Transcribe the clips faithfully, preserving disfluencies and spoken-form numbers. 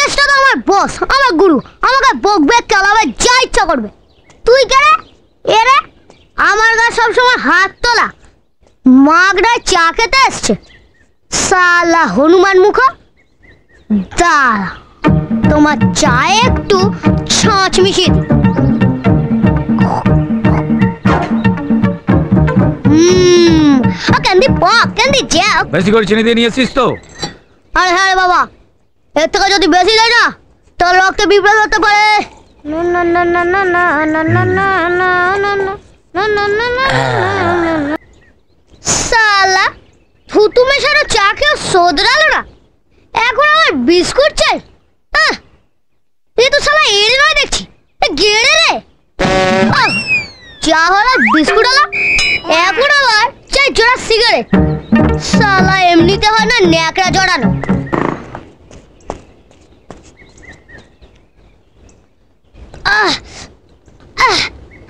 গেস্টটা তো আমার বস, আমার গুরু, আমাকে বকবে, চালাবে, যা ইচ্ছা করবে। তুই কে রে? এ রে আমার গা সবসময় হাত তোলা, মাগড়ায় চা খেতে এসছে সালা হনুমান মুখ। দাঁড়া, তোমার চায়ে একটু ছাঁচ মিশিয়ে দিই। হুম, ক্যান্ডি পপ, ক্যান্ডি জ্যাম। বেশি করে চিনি দিয়ে নিয়েছিস তো? আরে হ্যাঁ বাবা, এর থেকে যদি বেশি দেয় না তোর রক্তে বিপ্লব হতে পারে। না না না না না না না না না না না না না না সালা থুতু মেশানো চা খেয়ে সোদরালো না, এখন আমার বিস্কুট চাই। এই তো সালা এড়ে নয় দেখছি, গেড়ে রে। চা হলো, বিস্কুট হলো, এখন আবার চাই জোড়া সিগারেট। সালা এমনিতে হয় না ন্যাকড়া জড়ানো। আহ আহ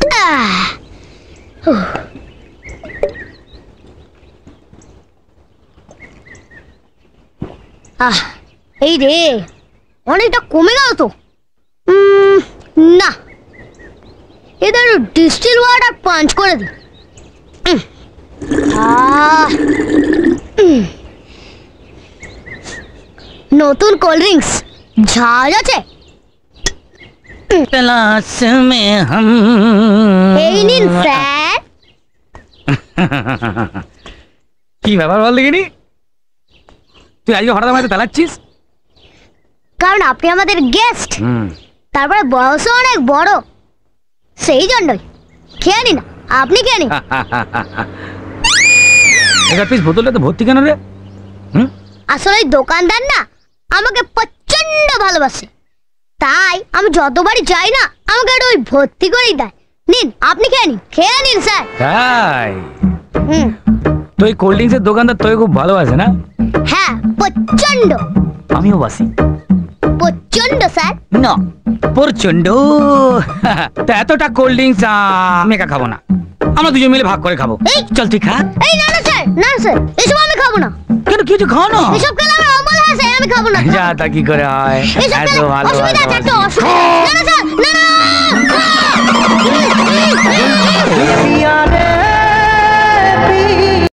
আহ এই রে অনেকটা কমে গেল তো। না, এদের ডিস্টিল ওয়াটার পাঞ্চ করে দি। নতুন কোল্ড ড্রিঙ্কস ঝাল আছে। क्लास में हम এই নিন স্যার। কি ব্যাপার বল দেখিনি, তুই আজকে হঠাৎ আমাদের তালাচ্ছিস? কারণ আপনি আমাদের গেস্ট, তারপরে বয়সও অনেক বড়, সেই জন্যই। খেয়ে নিন, আপনি খেয়ে নিন। এবার পিস বোতলে তো ভর্তি কেন রে? আসলে দোকানদার না আমাকে প্রচন্ড ভালোবাসে, তাই আমি যতবারই যাই না আমাকে একটু ওই ভর্তি করেই দেয়। নিন, আপনি খেয়ে নিন, খেয়ে নিন স্যার। তাই? হুম, তো এই কোল্ড ড্রিঙ্কসের দোকানদার তোকে খুব ভালোবাসে না? হ্যাঁ, প্রচন্ড। আমিও বাসি। প্রচন্ড স্যার? না, প্রচন্ড। তা এতটা কোল্ড ড্রিঙ্কস আমি একা খাবো না, আমরা দুজন মিলে ভাগ করে খাবো। এই চল তুই খা। এই না না স্যার, না স্যার, এসব আমি খাবো না। কেন, কিছু খাও না? এসব খেলে আমার অম্বল হয় স্যার, আমি খাবো না। যা তা কি করে হয়, এত ভালো অসুবিধা আছে, একটু অসুবিধা। না না স্যার, না না।